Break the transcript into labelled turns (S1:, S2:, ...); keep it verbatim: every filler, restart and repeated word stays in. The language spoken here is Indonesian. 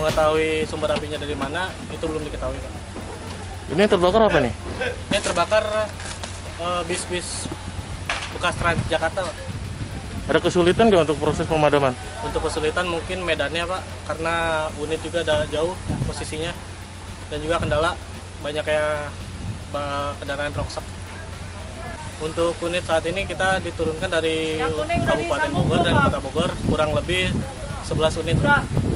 S1: mengetahui sumber apinya dari mana itu belum diketahui, Pak.
S2: Ini yang terbakar apa nih?
S1: Ini terbakar uh, bis-bis bekas Transjakarta, Pak.
S2: Ada kesulitan nggak untuk proses pemadaman?
S1: Untuk kesulitan mungkin medannya, Pak, karena unit juga ada jauh posisinya, dan juga kendala banyak kayak kendaraan rongsok. Untuk unit saat ini kita diturunkan dari Kabupaten Bogor dan Kota Bogor kurang lebih sebelas unit.